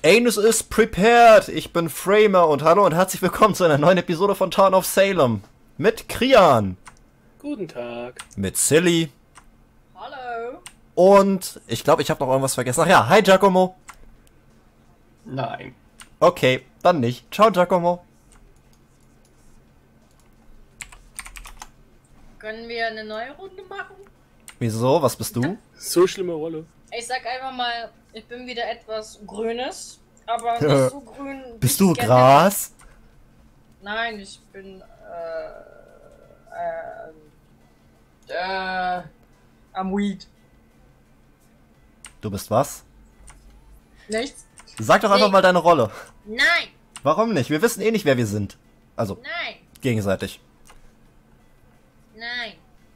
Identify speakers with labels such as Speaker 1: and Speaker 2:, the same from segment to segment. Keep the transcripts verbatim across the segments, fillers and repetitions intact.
Speaker 1: Anus is prepared. Ich bin Framer und hallo und herzlich willkommen zu einer neuen Episode von Town of Salem. Mit Krian.
Speaker 2: Guten Tag.
Speaker 1: Mit Silly.
Speaker 3: Hallo.
Speaker 1: Und ich glaube, ich habe noch irgendwas vergessen. Ach ja, hi Giacomo.
Speaker 4: Nein.
Speaker 1: Okay, dann nicht. Ciao Giacomo.
Speaker 3: Können wir eine neue Runde machen?
Speaker 1: Wieso? Was bist du?
Speaker 2: So schlimme Rolle.
Speaker 3: Ich sag einfach mal, ich bin wieder etwas Grünes, aber nicht so grün. wie
Speaker 1: Bist
Speaker 3: ich
Speaker 1: du
Speaker 3: gerne
Speaker 1: Gras?
Speaker 3: hätte. Nein, ich bin äh, äh, äh, am Weed.
Speaker 1: Du bist was?
Speaker 3: Nichts?
Speaker 1: Sag doch einfach
Speaker 3: Nee.
Speaker 1: mal deine Rolle.
Speaker 3: Nein,
Speaker 1: Warum nicht? Wir wissen eh nicht, wer wir sind. Also,
Speaker 3: nein,
Speaker 1: gegenseitig.
Speaker 3: nein.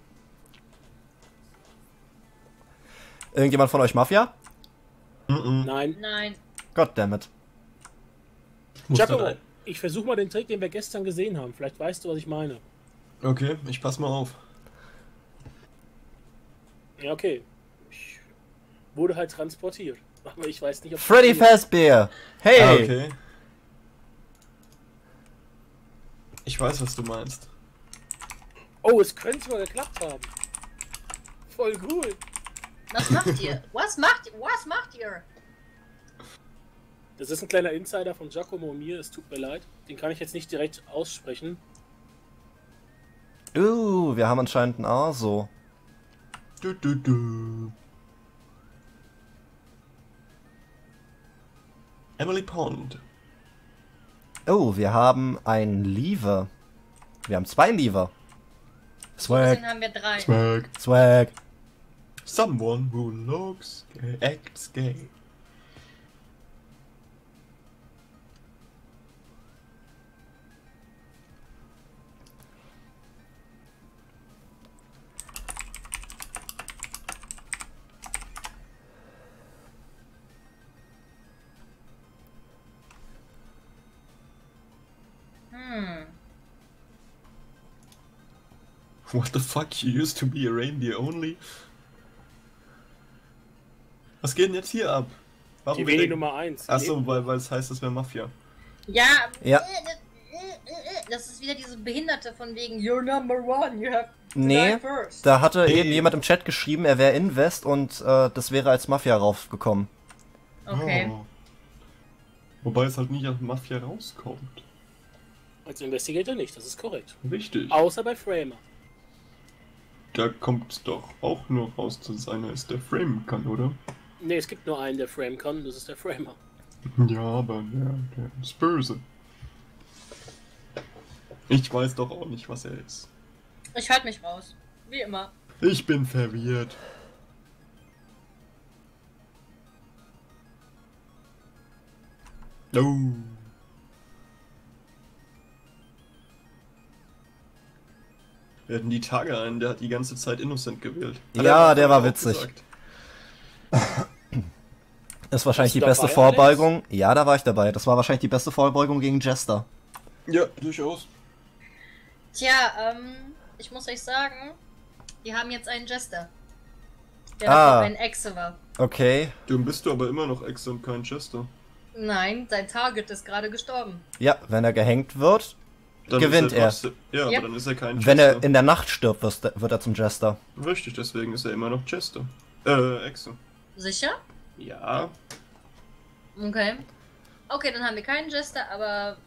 Speaker 1: Irgendjemand von euch Mafia?
Speaker 4: Mhm.
Speaker 2: Nein.
Speaker 3: Nein.
Speaker 1: Goddammit.
Speaker 4: Muss
Speaker 2: Giacomo,
Speaker 4: dann
Speaker 2: ich versuche mal den Trick, den wir gestern gesehen haben. Vielleicht weißt du, was ich meine.
Speaker 4: ein- Okay, ich pass mal auf.
Speaker 2: Ja, okay. Ich wurde halt transportiert. Aber ich weiß nicht, ob...
Speaker 1: Freddy Fazbear. Hey.
Speaker 4: Ah, okay. Ich weiß, was du meinst.
Speaker 2: Oh, es könnte mal geklappt haben. Voll cool.
Speaker 3: Was macht ihr? Was macht ihr? Was macht ihr?
Speaker 2: Das ist ein kleiner Insider von Giacomo und mir. Es tut mir leid. Den kann ich jetzt nicht direkt aussprechen.
Speaker 1: Uh, wir haben anscheinend ein Aso.
Speaker 4: Du, du, du. Emily Pond.
Speaker 1: Oh, wir haben ein Lever. Wir haben zwei Lever. Swag,
Speaker 3: Deswegen haben wir drei.
Speaker 4: Swag.
Speaker 1: Swag.
Speaker 4: Someone who looks gay, acts gay.
Speaker 3: Hm.
Speaker 4: What the fuck, you used to be a reindeer only? Was geht denn jetzt hier ab? Warum
Speaker 2: Die
Speaker 4: wir
Speaker 2: Veni
Speaker 4: denken-
Speaker 2: Nummer eins.
Speaker 4: Achso, weil, weil es heißt, es wäre Mafia.
Speaker 3: Ja.
Speaker 1: Ja.
Speaker 3: äh, äh, äh, äh, Das ist wieder diese Behinderte von wegen You're number one, you have to
Speaker 1: Nee,
Speaker 3: die first.
Speaker 1: da hatte
Speaker 4: Nee.
Speaker 1: eben jemand im Chat geschrieben, er wäre Invest und äh, das wäre als Mafia raufgekommen.
Speaker 3: Okay.
Speaker 4: Oh. Wobei es halt nicht auf Mafia rauskommt.
Speaker 2: Als Investigator nicht, das ist korrekt.
Speaker 4: Richtig.
Speaker 2: Außer bei Framer.
Speaker 4: Da kommt doch auch nur raus, dass einer ist, der framen kann, oder?
Speaker 2: Ne, es gibt nur einen, der Frame kann, das ist der Framer.
Speaker 4: Ja, aber der, der ist böse. Ich weiß doch auch nicht, was er ist.
Speaker 3: Ich halte mich raus. Wie immer.
Speaker 4: Ich bin verwirrt. Oh. Wir hatten die Tage einen, der hat die ganze Zeit Innocent gewählt. Hat
Speaker 1: Ja,
Speaker 4: er
Speaker 1: der war
Speaker 4: auch
Speaker 1: witzig.
Speaker 4: gesagt.
Speaker 1: Das ist wahrscheinlich
Speaker 2: Warst du
Speaker 1: die beste
Speaker 2: dabei,
Speaker 1: Vorbeugung. Ja, da war ich dabei. Das war wahrscheinlich die beste Vorbeugung gegen Jester.
Speaker 4: Ja, durchaus.
Speaker 3: Tja, ähm, ich muss euch sagen, wir haben jetzt einen Jester. Der
Speaker 1: Ah.
Speaker 3: davor ein Echse war.
Speaker 1: Okay.
Speaker 4: Dann bist du aber immer noch Ex und kein Chester.
Speaker 3: Nein, sein Target ist gerade gestorben.
Speaker 1: Ja, wenn er gehängt wird,
Speaker 4: Dann
Speaker 1: gewinnt
Speaker 4: ist
Speaker 1: er.
Speaker 4: er. Ja,
Speaker 3: Yep.
Speaker 4: aber dann ist er kein
Speaker 1: Wenn
Speaker 4: Chester.
Speaker 1: er in der Nacht stirbt, wirst- wird er zum Jester.
Speaker 4: Richtig, deswegen ist er immer noch Chester. Äh, Exe.
Speaker 3: Sicher?
Speaker 4: Ja.
Speaker 3: Okay. Okay, dann haben wir keinen Jester, aber...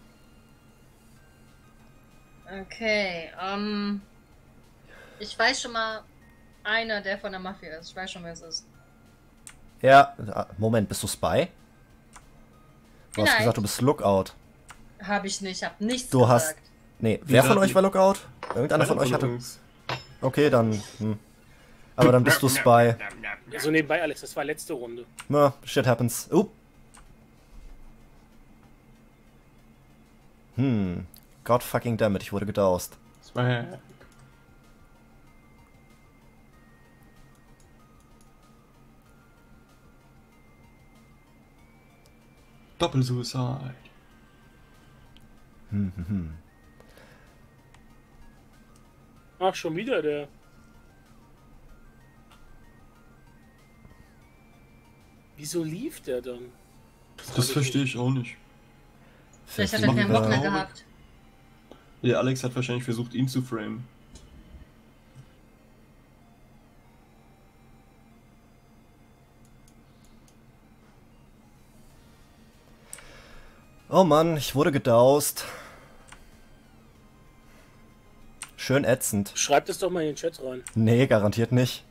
Speaker 3: Okay, ähm... Ich weiß schon mal einer, der von der Mafia ist. Ich weiß schon, wer es ist.
Speaker 1: Ja, ah, Moment, bist du Spy? Du hast
Speaker 3: Vielleicht.
Speaker 1: gesagt, du bist Lookout.
Speaker 3: Hab ich nicht, hab nichts
Speaker 1: Du hast-
Speaker 3: gesagt.
Speaker 1: Nee, wer von
Speaker 4: Ja,
Speaker 1: euch war Lookout? Irgendeiner von euch hatte... Okay, dann... Hm. Aber dann bist du Spy.
Speaker 2: Also nebenbei, Alex, das war letzte Runde.
Speaker 1: Na, shit happens. Uh. Hm. God fucking dammit, ich wurde gedaust.
Speaker 4: Swag. Doppelsuicide.
Speaker 1: Hm, hm, hm.
Speaker 2: Ach, schon wieder der. Wieso lief der dann?
Speaker 4: Das verstehe ich auch nicht.
Speaker 3: Vielleicht hat er keinen Bock mehr gehabt.
Speaker 4: Der Alex hat wahrscheinlich versucht, ihn zu framen.
Speaker 1: Oh Mann, ich wurde gedaust. Schön ätzend.
Speaker 2: Schreibt es doch mal in den Chat rein.
Speaker 1: Nee, garantiert nicht.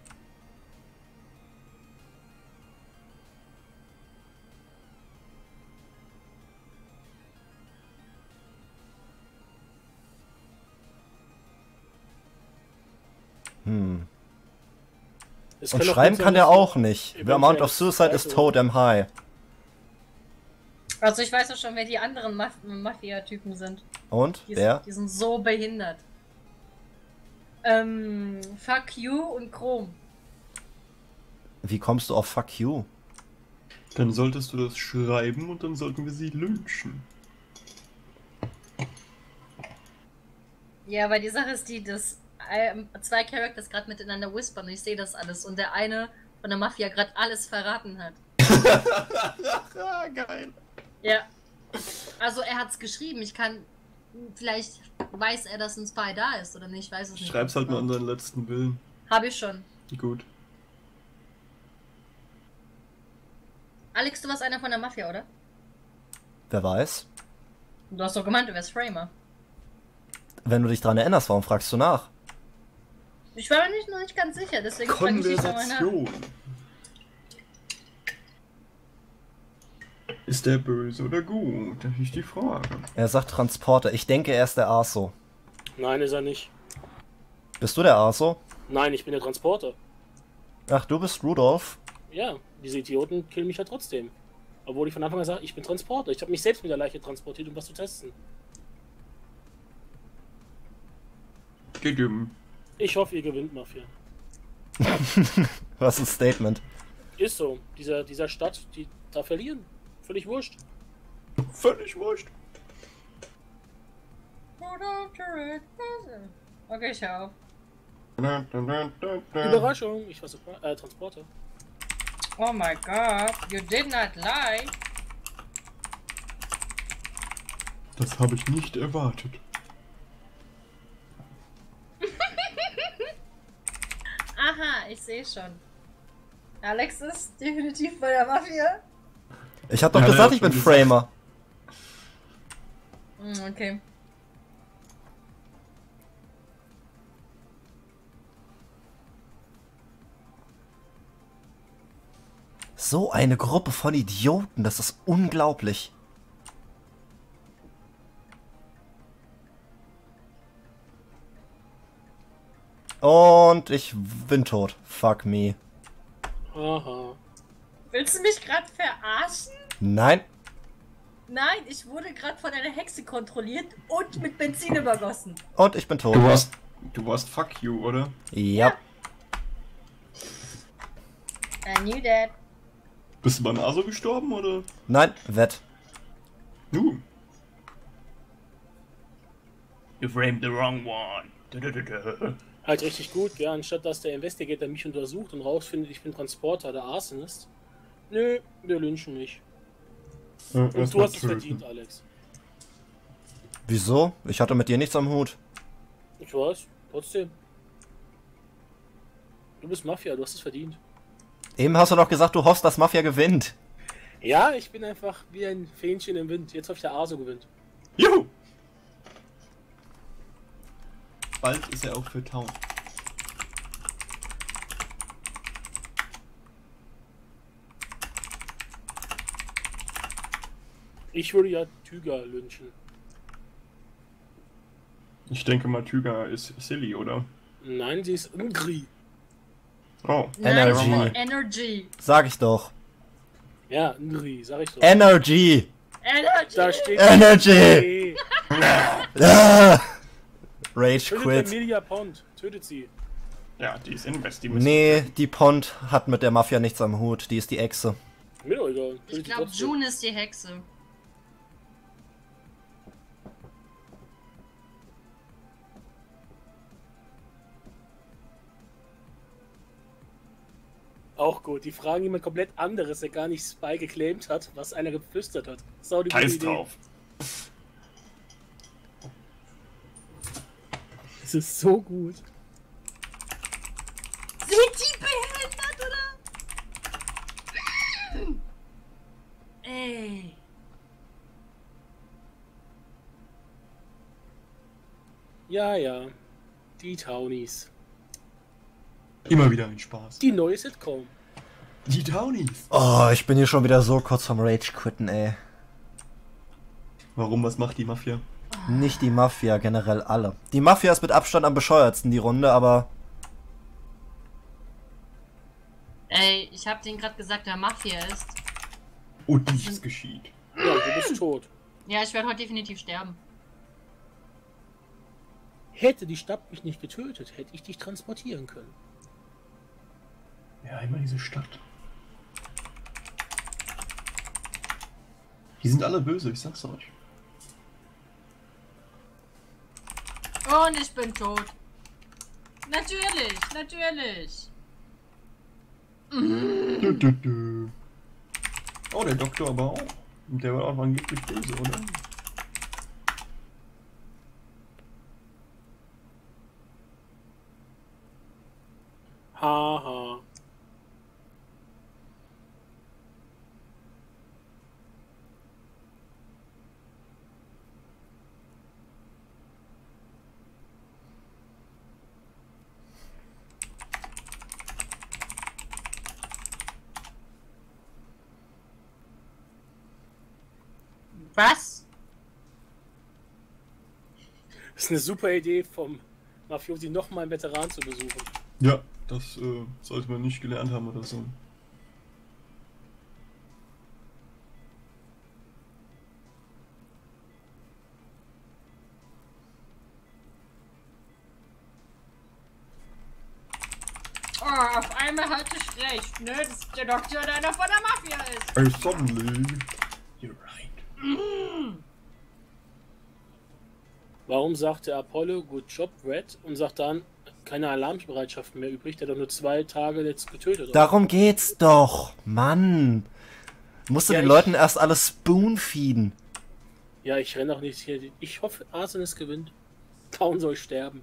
Speaker 1: Hm.
Speaker 2: Es
Speaker 1: Und
Speaker 2: kann doch
Speaker 1: schreiben
Speaker 2: gut sein,
Speaker 1: kann der
Speaker 2: dass-
Speaker 1: auch nicht. The amount of suicide is totem high.
Speaker 3: Also ich weiß ja schon, wer die anderen Maf Mafia-Typen sind.
Speaker 1: Und?
Speaker 3: Die,
Speaker 1: Wer?
Speaker 3: sind, die sind so behindert. Ähm, Fuck You und Chrom.
Speaker 1: Wie kommst du auf Fuck You?
Speaker 4: Dann solltest du das schreiben und dann sollten wir sie lynchen.
Speaker 3: Ja, weil die Sache ist die, dass ähm, zwei Characters gerade miteinander whispern und ich sehe das alles und der eine von der Mafia gerade alles verraten hat.
Speaker 4: Geil.
Speaker 3: Ja. Also er hat's geschrieben, ich kann... Vielleicht weiß er, dass ein Spy da ist oder nicht, ich weiß es nicht.
Speaker 4: Schreib's halt mal an deinen letzten Willen.
Speaker 3: Hab ich schon.
Speaker 4: Gut.
Speaker 3: Alex, du warst einer von der Mafia, oder?
Speaker 1: Wer weiß?
Speaker 3: Du hast doch gemeint, du wärst Framer.
Speaker 1: Wenn du dich dran erinnerst, warum fragst du nach?
Speaker 3: Ich war mir nicht, noch nicht ganz sicher, deswegen frage ich dich nochmal nach.
Speaker 4: Konversation. Ist der böse oder gut? Das ist die Frage.
Speaker 1: Er sagt Transporter. Ich denke, er ist der Arso.
Speaker 2: Nein, ist er nicht.
Speaker 1: Bist du der Arso?
Speaker 2: Nein, ich bin der Transporter.
Speaker 1: Ach, du bist Rudolph.
Speaker 2: Ja, diese Idioten killen mich ja trotzdem. Obwohl ich von Anfang an sage, ich bin Transporter. Ich habe mich selbst mit der Leiche transportiert, um was zu testen.
Speaker 4: Gedüm.
Speaker 2: Ich hoffe, ihr gewinnt, Mafia.
Speaker 1: Was ist ein Statement?
Speaker 2: Ist so. Dieser, dieser Stadt, die da verlieren. Völlig wurscht.
Speaker 4: Völlig wurscht.
Speaker 3: Okay, ich hör auf.
Speaker 2: Überraschung, ich war Surpri- äh, Transporter.
Speaker 3: Oh my god, you did not lie.
Speaker 4: Das habe ich nicht erwartet.
Speaker 3: Aha, ich sehe schon. Alex ist definitiv bei der Mafia.
Speaker 1: Ich hab doch
Speaker 4: Ja,
Speaker 1: gesagt,
Speaker 4: ja,
Speaker 1: ich bin
Speaker 4: schon
Speaker 1: Framer.
Speaker 3: Hm, okay.
Speaker 1: So eine Gruppe von Idioten, das ist unglaublich. Und ich bin tot. Fuck me.
Speaker 2: Aha.
Speaker 3: Willst du mich gerade verarschen?
Speaker 1: Nein.
Speaker 3: Nein, ich wurde gerade von einer Hexe kontrolliert und mit Benzin übergossen.
Speaker 1: Und ich bin tot.
Speaker 4: Du warst. Du warst fuck you, oder?
Speaker 1: Ja.
Speaker 3: I knew that.
Speaker 4: Bist du bei Naso gestorben, oder?
Speaker 1: Nein, Wett.
Speaker 4: Du.
Speaker 5: You framed the wrong one. Du, du, du, du.
Speaker 2: Halt richtig gut, ja, anstatt dass der Investigator mich untersucht und rausfindet, ich bin Transporter, der Arsonist. Nö, wir lynchen mich.
Speaker 4: Äh,
Speaker 2: Und
Speaker 4: erst
Speaker 2: du
Speaker 4: mal
Speaker 2: hast es
Speaker 4: töten.
Speaker 2: verdient, Alex.
Speaker 1: Wieso? Ich hatte mit dir nichts am Hut.
Speaker 2: Ich weiß, trotzdem. Du bist Mafia, du hast es verdient.
Speaker 1: Eben hast du doch gesagt, du hoffst, dass Mafia gewinnt.
Speaker 2: Ja, ich bin einfach wie ein Fähnchen im Wind. Jetzt hoffe ich, der Arso gewinnt.
Speaker 4: Juhu! Bald ist er auch für Town.
Speaker 2: Ich würde ja Tüger lynchen.
Speaker 4: Ich denke mal, Tüger ist silly, oder?
Speaker 2: Nein, sie ist Ngri.
Speaker 4: Oh.
Speaker 1: Energy.
Speaker 3: Nein, Energy.
Speaker 1: Sag ich doch.
Speaker 2: Ja, Ngri, sag ich so.
Speaker 1: Energy.
Speaker 3: Energy.
Speaker 2: Da steht
Speaker 1: Energy.
Speaker 2: Okay.
Speaker 1: Ah. Rage
Speaker 2: Tötet
Speaker 1: quit.
Speaker 2: Emilia Pond. Tötet sie.
Speaker 4: Ja, die ist investi.
Speaker 1: Nee, die Pond hat mit der Mafia nichts am Hut. Die ist die Echse.
Speaker 2: Mir doch egal. Tötet
Speaker 3: Ich
Speaker 2: sie
Speaker 3: glaube,
Speaker 2: trotzdem.
Speaker 3: June ist die Hexe.
Speaker 2: Auch gut. Die fragen jemand komplett anderes, der gar nicht Spy geclaimt hat, was einer geflüstert hat. Sau die gute
Speaker 4: Scheiß
Speaker 2: Idee.
Speaker 4: drauf.
Speaker 2: Es ist so gut.
Speaker 3: Sind die behindert, oder? Ey.
Speaker 2: Ja, ja. Die Townies.
Speaker 4: Immer wieder ein Spaß.
Speaker 2: Die neue Sitcom.
Speaker 4: Die Townies.
Speaker 1: Oh, ich bin hier schon wieder so kurz vom Rage quitten, ey.
Speaker 4: Warum, was macht die Mafia?
Speaker 1: Nicht die Mafia, generell alle. Die Mafia ist mit Abstand am bescheuertsten, die Runde, aber...
Speaker 3: Ey, ich hab denen gerade gesagt, wer Mafia ist.
Speaker 4: Und nichts geschieht.
Speaker 2: Ja, du bist tot.
Speaker 3: Ja, ich werde heute definitiv sterben.
Speaker 2: Hätte die Stadt mich nicht getötet, hätte ich dich transportieren können.
Speaker 4: Ja, immer diese Stadt. Die sind alle böse, ich sag's euch.
Speaker 3: Und ich bin tot. Natürlich, natürlich.
Speaker 4: Dü, dü, dü. Oh, der Doktor aber auch. Der war auch angeblich böse, oder?
Speaker 2: Haha.
Speaker 3: Was?
Speaker 2: Das ist eine super Idee vom Mafiosi, nochmal einen Veteran zu besuchen.
Speaker 4: Ja, das äh, sollte man nicht gelernt haben oder so.
Speaker 3: Oh, auf einmal hatte ich recht, ne? Dass der Doktor einer von der Mafia ist.
Speaker 4: Hey, suddenly, you're right.
Speaker 2: Warum sagt der Apollo, good job, Red, und sagt dann, keine Alarmbereitschaft mehr übrig, der hat doch nur zwei Tage jetzt getötet.
Speaker 1: Darum geht's doch, Mann. Musst du
Speaker 2: Ja,
Speaker 1: den
Speaker 2: ich-
Speaker 1: Leuten erst alles spoon-feeden.
Speaker 2: Ja, ich renne auch nicht hier. Ich hoffe, Arsenis gewinnt. Town soll sterben.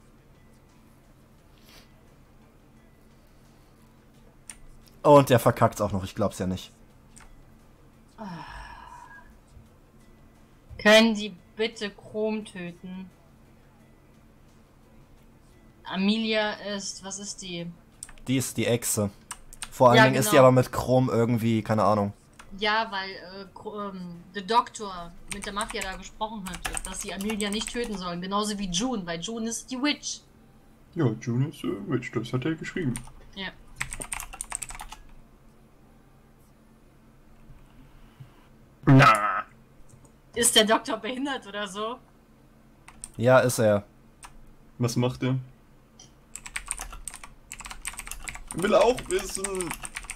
Speaker 1: Und der verkackt's auch noch, ich glaub's ja nicht.
Speaker 3: Können Sie bitte Chrom töten? Amelia ist, was ist die?
Speaker 1: Die ist die Echse. Vor allen
Speaker 3: Ja,
Speaker 1: Dingen ist die
Speaker 3: genau.
Speaker 1: aber mit Chrom irgendwie, keine Ahnung.
Speaker 3: Ja, weil äh, Chro- ähm, der Doktor mit der Mafia da gesprochen hat, dass sie Amelia nicht töten sollen. Genauso wie June, weil June ist die Witch.
Speaker 4: Ja, June ist äh, Witch, das hat er geschrieben.
Speaker 3: Ja.
Speaker 5: Na.
Speaker 3: Ist der Doktor behindert oder so?
Speaker 1: Ja, ist er.
Speaker 4: Was macht er? Ich will auch wissen.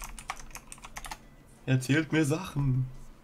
Speaker 4: Er erzählt mir Sachen.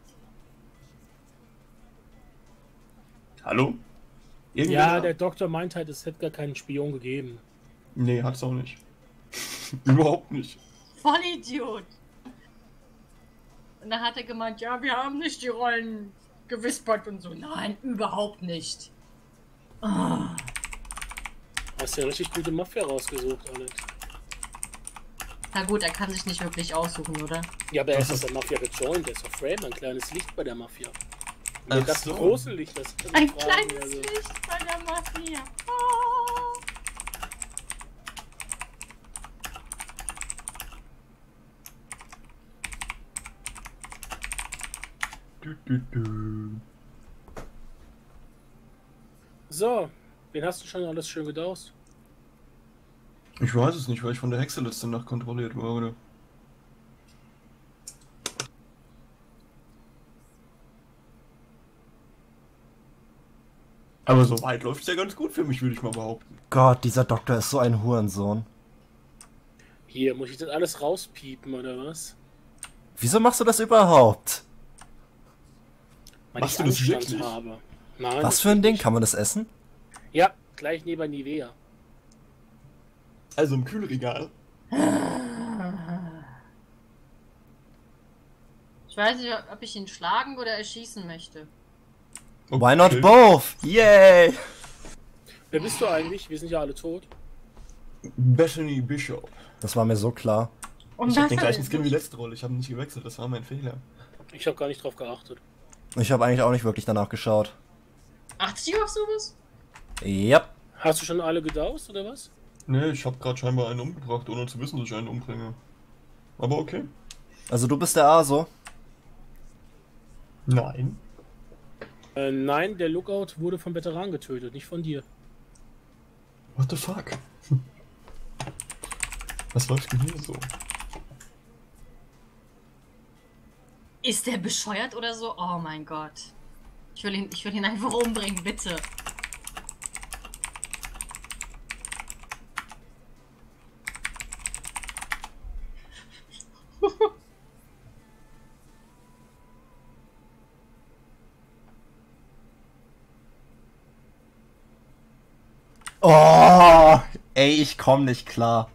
Speaker 4: Hallo? Irgendwer
Speaker 2: Ja,
Speaker 4: da?
Speaker 2: der Doktor meint halt, es hätte gar keinen Spion gegeben.
Speaker 4: Nee, hat's auch nicht. Überhaupt nicht.
Speaker 3: Vollidiot! Und da hat er gemeint, ja, wir haben nicht die Rollen gewispert und so. Nein, überhaupt nicht. Ah.
Speaker 2: Hast ja richtig gute Mafia rausgesucht, Alex.
Speaker 3: Na gut, er kann sich nicht wirklich aussuchen, oder?
Speaker 2: Ja, aber er ist
Speaker 4: Das
Speaker 2: aus der Mafia gejoint, der ist auf Frame, ein kleines Licht bei der Mafia.
Speaker 4: Ach
Speaker 2: das
Speaker 4: so.
Speaker 2: große Licht, das kann
Speaker 3: Ein
Speaker 2: ich fragen,
Speaker 3: kleines
Speaker 2: also.
Speaker 3: Licht bei der Mafia. Ah.
Speaker 4: Du, du, du.
Speaker 2: So, wen hast du schon alles schön gedaust?
Speaker 4: Ich weiß es nicht, weil ich von der Hexe letzte Nacht kontrolliert wurde. Aber so weit läuft es ja ganz gut für mich, würde ich mal behaupten.
Speaker 1: Gott, dieser Doktor ist so ein Hurensohn.
Speaker 2: Hier, muss ich das alles rauspiepen, oder was?
Speaker 1: Wieso machst du das überhaupt?
Speaker 2: Weil
Speaker 4: Machst
Speaker 2: ich
Speaker 4: du das
Speaker 2: Anstand
Speaker 4: wirklich?
Speaker 2: habe. Nein,
Speaker 1: Was
Speaker 2: das
Speaker 1: für ein
Speaker 2: geht
Speaker 1: Ding?
Speaker 2: nicht.
Speaker 1: Kann man das essen?
Speaker 2: Ja, gleich neben Nivea.
Speaker 4: Also im Kühlregal.
Speaker 3: Ich weiß nicht, ob ich ihn schlagen oder erschießen möchte.
Speaker 1: Why not both? Yay!
Speaker 2: Wer bist du eigentlich? Wir sind ja alle tot.
Speaker 4: Bethany Bishop.
Speaker 1: Das war mir so klar.
Speaker 3: Und
Speaker 4: Ich hab
Speaker 3: das
Speaker 4: den gleichen
Speaker 3: ist-
Speaker 4: Skin wie letzte Rolle, ich habe nicht gewechselt, das war mein Fehler.
Speaker 2: Ich habe gar nicht drauf geachtet.
Speaker 1: Ich habe eigentlich auch nicht wirklich danach geschaut.
Speaker 3: Achtest du auf sowas?
Speaker 1: Yep.
Speaker 2: Hast du schon alle gedaust oder was?
Speaker 4: Nee, ich habe gerade scheinbar einen umgebracht, ohne zu wissen, dass ich einen umbringe. Aber okay.
Speaker 1: Also du bist der Aso.
Speaker 4: Nein.
Speaker 2: Äh, nein, der Lookout wurde vom Veteran getötet, nicht von dir.
Speaker 4: What the fuck? Was läuft denn hier so?
Speaker 3: Ist der bescheuert oder so? Oh mein Gott. Ich will ihn, ich will ihn einfach umbringen, bitte.
Speaker 1: Oh, ey, ich komm nicht klar.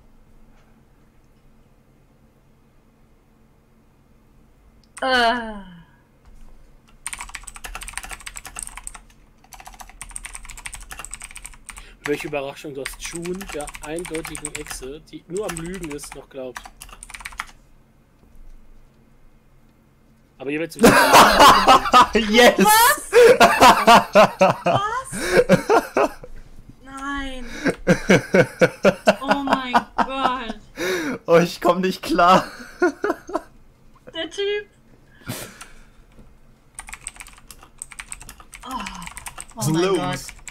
Speaker 3: Äh.
Speaker 2: Welche Überraschung, dass June der eindeutigen Echse, die nur am Lügen ist, noch glaubt. Aber ihr werdet zu
Speaker 1: Yes!
Speaker 3: Nein. Oh mein Gott.
Speaker 1: Oh, ich komm nicht klar.
Speaker 3: Der Typ. Oh,
Speaker 4: Was
Speaker 3: oh
Speaker 4: ist denn
Speaker 3: mein
Speaker 4: los?
Speaker 3: Gott.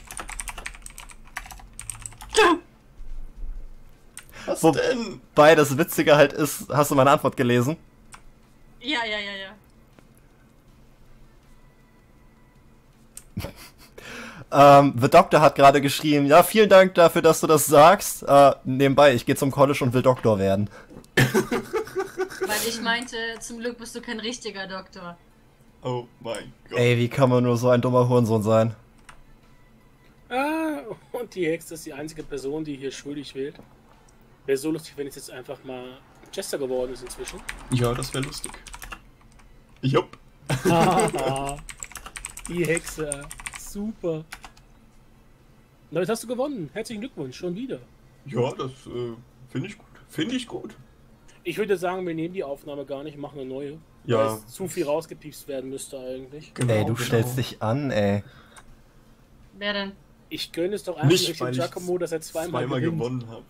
Speaker 4: Was
Speaker 1: Wo-
Speaker 4: denn?
Speaker 1: Wobei das Witzige halt ist, hast du meine Antwort gelesen?
Speaker 3: Ja, ja, ja, ja.
Speaker 1: Ähm, The Doctor hat gerade geschrieben, ja, vielen Dank dafür, dass du das sagst. Äh, nebenbei, ich gehe zum College und will Doktor werden.
Speaker 3: Weil ich meinte, zum Glück bist du kein richtiger Doktor.
Speaker 4: Oh mein Gott.
Speaker 1: Ey, wie kann man nur so ein dummer Hurensohn sein?
Speaker 2: Ah, und die Hexe ist die einzige Person, die hier schuldig wählt. Wäre so lustig, wenn es jetzt einfach mal Chester geworden ist inzwischen.
Speaker 4: Ja, das wäre lustig. Jupp.
Speaker 2: Haha, die Hexe. Super. Damit hast du gewonnen. Herzlichen Glückwunsch, schon wieder.
Speaker 4: Ja, das äh, finde ich gut. Finde ich gut.
Speaker 2: Ich würde sagen, wir nehmen die Aufnahme gar nicht, machen eine neue.
Speaker 4: Ja.
Speaker 2: Weil es zu viel rausgepiepst werden müsste eigentlich.
Speaker 4: Genau,
Speaker 1: Ey, du
Speaker 4: genau.
Speaker 1: stellst dich an, ey.
Speaker 3: Wer denn?
Speaker 2: Ich gönne es doch einfach
Speaker 4: Nicht,
Speaker 2: nicht
Speaker 4: weil
Speaker 2: dem
Speaker 4: ich
Speaker 2: Giacomo, dass er zweimal,
Speaker 4: zweimal
Speaker 2: gewinnt.
Speaker 4: gewonnen habe.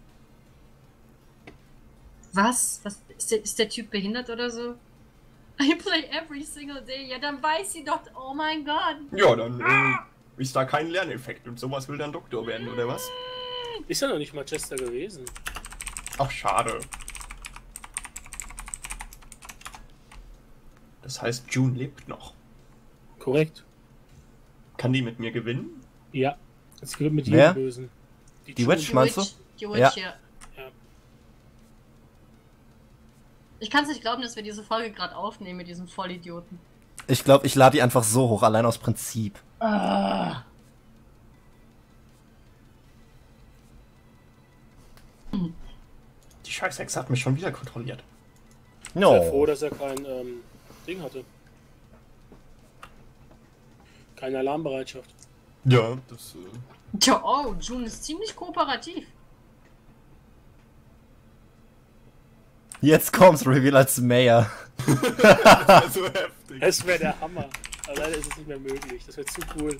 Speaker 3: Was? Was? Ist der, ist der Typ behindert oder so? I play every single day. Ja, dann weiß sie doch. Oh mein Gott.
Speaker 4: Ja, dann äh, ist da kein Lerneffekt und sowas will dann Doktor werden, oder was?
Speaker 2: Ist ja noch nicht mal Chester gewesen.
Speaker 4: Ach, schade. Das heißt, June lebt noch.
Speaker 2: Korrekt.
Speaker 4: Kann die mit mir gewinnen?
Speaker 2: Ja. Es gibt mit
Speaker 1: Wer?
Speaker 2: jedem Bösen.
Speaker 1: Die
Speaker 2: June-
Speaker 1: Witch? Meinst du?
Speaker 3: Die Witch,
Speaker 1: Ja.
Speaker 3: ja.
Speaker 2: Ja.
Speaker 3: Ich kann es nicht glauben, dass wir diese Folge gerade aufnehmen mit diesem Vollidioten.
Speaker 1: Ich glaube, ich lade die einfach so hoch, allein aus Prinzip.
Speaker 4: Die Scheißhexe hat mich schon wieder kontrolliert.
Speaker 2: Ich bin froh,
Speaker 1: No.
Speaker 2: dass er kein ähm, Ding hatte. Keine Alarmbereitschaft.
Speaker 4: Ja, das äh,
Speaker 3: Tja, oh, June ist ziemlich kooperativ.
Speaker 1: Jetzt kommt's, Reveal als Mayor.
Speaker 4: war so heftig.
Speaker 2: Das wäre der Hammer. Aber leider ist es nicht mehr möglich. Das wäre zu cool.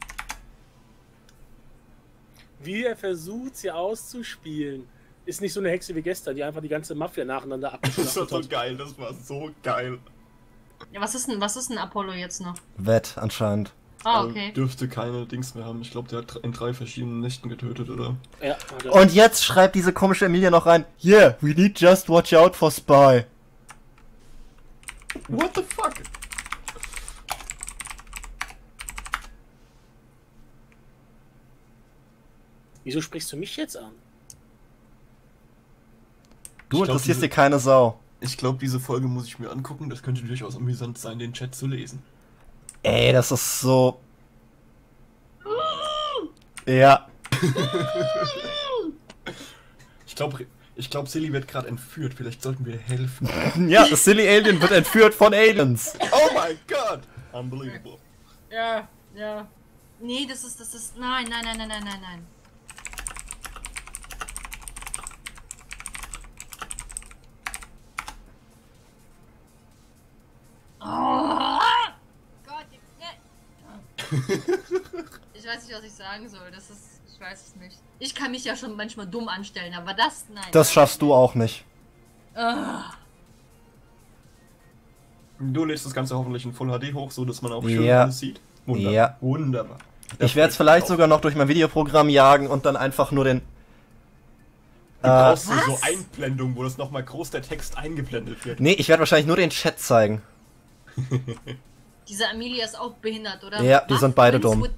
Speaker 2: Wie er versucht, sie auszuspielen. Ist nicht so eine Hexe wie gestern, die einfach die ganze Mafia nacheinander
Speaker 4: Das war
Speaker 2: abgeschlachtet
Speaker 4: so
Speaker 2: hat.
Speaker 4: geil, das war so geil.
Speaker 3: Ja, was ist denn, was ist denn Apollo jetzt noch?
Speaker 1: Wett, anscheinend.
Speaker 3: Ah,
Speaker 4: Also
Speaker 3: okay.
Speaker 4: dürfte keine Dings mehr haben. Ich glaube, der hat in drei verschiedenen Nächten getötet, oder?
Speaker 2: Ja, hat er.
Speaker 1: Und jetzt schreibt diese komische Emilia noch rein, yeah, we need just watch out for Spy.
Speaker 4: What the fuck?
Speaker 2: Wieso sprichst du mich jetzt an?
Speaker 1: Du
Speaker 4: Ich glaub,
Speaker 1: interessierst
Speaker 4: diese-
Speaker 1: dir keine Sau.
Speaker 4: Ich glaube, diese Folge muss ich mir angucken. Das könnte durchaus amüsant sein, den Chat zu lesen.
Speaker 1: Ey, das ist so... Ja.
Speaker 4: Ich glaube, Ich glaube, Silly wird gerade entführt. Vielleicht sollten wir helfen.
Speaker 1: Ja, das Silly Alien wird entführt von Aliens.
Speaker 4: Oh mein Gott! Unbelievable.
Speaker 3: Ja, ja. Nee, das ist, das ist, nein, nein, nein, nein, nein, nein, nein. Oh Gott, ne. Ich weiß nicht, was ich sagen soll. Das ist, ich weiß es nicht. Ich kann mich ja schon manchmal dumm anstellen, aber das, nein.
Speaker 1: Das schaffst du auch nicht.
Speaker 3: Ah.
Speaker 4: Du lädst das Ganze hoffentlich in Full H D hoch, so dass man auch schön
Speaker 1: Ja.
Speaker 4: alles sieht. Wunderbar.
Speaker 1: Ja.
Speaker 4: Wunderbar.
Speaker 1: Ich werde es vielleicht sogar noch durch mein Videoprogramm jagen und dann einfach nur den...
Speaker 4: Du
Speaker 1: Äh,
Speaker 4: brauchst so,
Speaker 3: Was?
Speaker 4: so Einblendungen, wo das nochmal groß der Text eingeblendet wird.
Speaker 1: nee, ich werde wahrscheinlich nur den Chat zeigen.
Speaker 3: Diese Amelia ist auch behindert, oder?
Speaker 1: Ja, die sind beide dumm.
Speaker 3: Wood-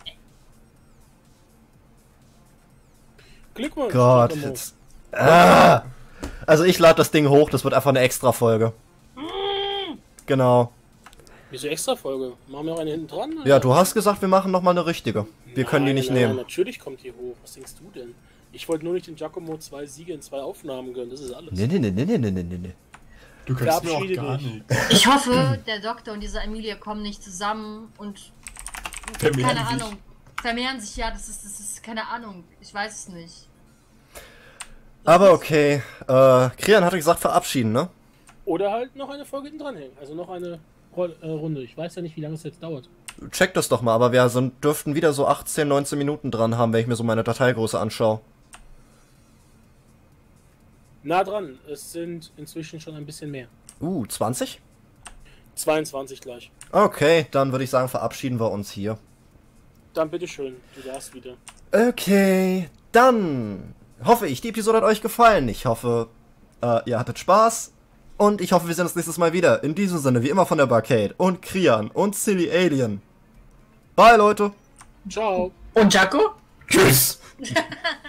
Speaker 2: Glückwunsch.
Speaker 1: Gott,
Speaker 2: Giacomo.
Speaker 1: jetzt... Ah! Also ich lade das Ding hoch, das wird einfach eine Extra-Folge. Genau.
Speaker 2: Wieso extra Folge? Machen wir auch eine hinten dran?
Speaker 1: Ja, du hast gesagt, wir machen nochmal eine richtige. Wir können die
Speaker 2: Nein,
Speaker 1: nicht
Speaker 2: nein,
Speaker 1: nehmen.
Speaker 2: Nein, natürlich kommt die hoch. Was denkst du denn? Ich wollte nur nicht den Giacomo zwei Siege in zwei Aufnahmen gönnen, das ist alles.
Speaker 1: Nee, nee, nee, nee, nee, nee, nee, nee.
Speaker 4: Du kannst mir auch
Speaker 2: Verabschiede
Speaker 4: gar
Speaker 2: dich.
Speaker 4: nicht.
Speaker 3: Ich hoffe, der Doktor und diese Amelia kommen nicht zusammen und
Speaker 4: Vermehren
Speaker 3: keine
Speaker 4: sich.
Speaker 3: Ahnung. Vermehren sich, ja, das ist, das ist keine Ahnung. Ich weiß es nicht.
Speaker 1: Aber okay. Äh, Krian hatte gesagt, verabschieden, ne?
Speaker 2: Oder halt noch eine Folge hinten dranhängen. Also noch eine Roll äh, Runde. Ich weiß ja nicht, wie lange es jetzt dauert.
Speaker 1: Check das doch mal, aber wir sind, dürften wieder so achtzehn, neunzehn Minuten dran haben, wenn ich mir so meine Dateigröße anschaue.
Speaker 2: Nah dran. Es sind inzwischen schon ein bisschen mehr.
Speaker 1: Uh, zwanzig?
Speaker 2: zweiundzwanzig gleich.
Speaker 1: Okay, dann würde ich sagen, verabschieden wir uns hier.
Speaker 2: Dann bitteschön, du darfst wieder.
Speaker 1: Okay, dann hoffe ich, die Episode hat euch gefallen. Ich hoffe, äh, ihr hattet Spaß. Und ich hoffe, wir sehen uns nächstes Mal wieder. In diesem Sinne, wie immer von der Barcade und Krian und Silly Alien. Bye, Leute.
Speaker 2: Ciao.
Speaker 3: Und Jaco?
Speaker 4: Tschüss!